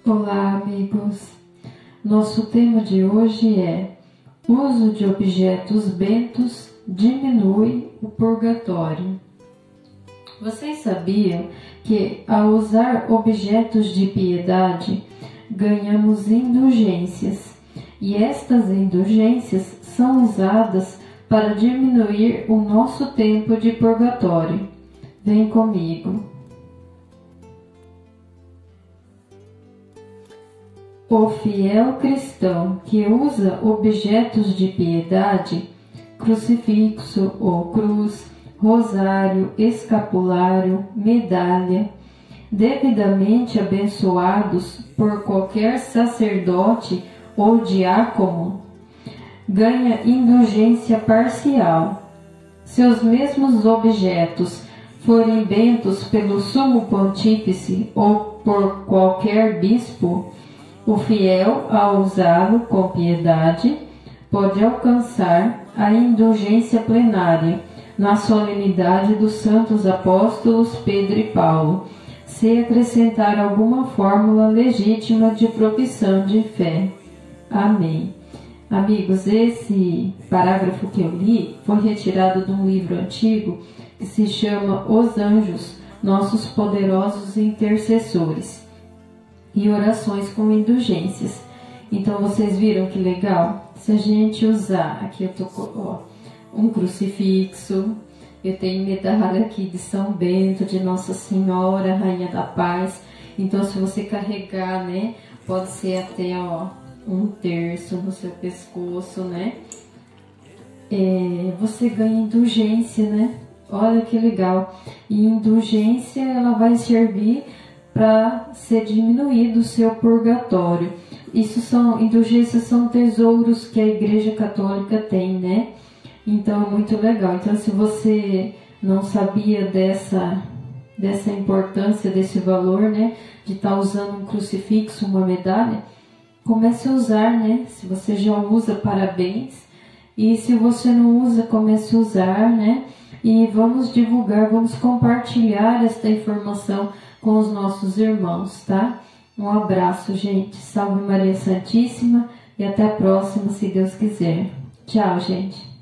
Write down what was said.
Olá, amigos! Nosso tema de hoje é: uso de objetos bentos diminui o purgatório. Vocês sabiam que, ao usar objetos de piedade, ganhamos indulgências, e estas indulgências são usadas para diminuir o nosso tempo de purgatório? Vem comigo. O fiel cristão que usa objetos de piedade, crucifixo ou cruz, rosário, escapulário, medalha, devidamente abençoados por qualquer sacerdote ou diácono, ganha indulgência parcial. Se os mesmos objetos forem bentos pelo sumo pontífice ou por qualquer bispo, o fiel, ao usá-lo com piedade, pode alcançar a indulgência plenária na solenidade dos santos apóstolos Pedro e Paulo, se acrescentar alguma fórmula legítima de profissão de fé. Amém. Amigos, esse parágrafo que eu li foi retirado de um livro antigo que se chama Os Anjos, Nossos Poderosos Intercessores, e orações com indulgências. Então vocês viram que legal? Se a gente usar, aqui eu tô com um crucifixo, eu tenho medalha aqui de São Bento, de Nossa Senhora, Rainha da Paz. Então se você carregar, né, pode ser até um terço no seu pescoço, né? Você ganha indulgência, né? Olha que legal. E indulgência, ela vai servir para ser diminuído o seu purgatório. Indulgências são tesouros que a Igreja Católica tem, né? Então é muito legal. Então, se você não sabia dessa importância, desse valor, né, de estar usando um crucifixo, uma medalha, comece a usar, né? Se você já usa, parabéns. E se você não usa, comece a usar, né? E vamos divulgar, vamos compartilhar esta informação com os nossos irmãos, tá? Um abraço, gente. Salve Maria Santíssima e até a próxima, se Deus quiser. Tchau, gente.